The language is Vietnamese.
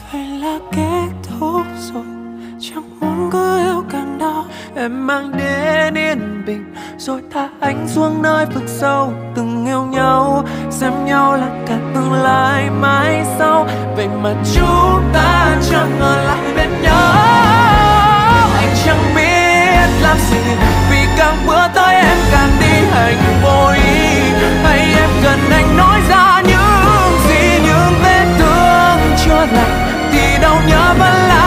Hay là kết thúc rồi, chẳng muốn cứ yêu càng đau. Em mang đến yên bình rồi thả anh xuống nơi vực sâu. Từng yêu nhau, xem nhau là cả tương lai mãi sau. Vậy mà chúng ta chẳng ngờ lại bên nhau. Anh chẳng biết làm gì, vì càng bữa tới em càng đi hành vô ý. Hay em cần anh nói ra những gì, những vết thương chưa lành thì đâu nhớ vẫn là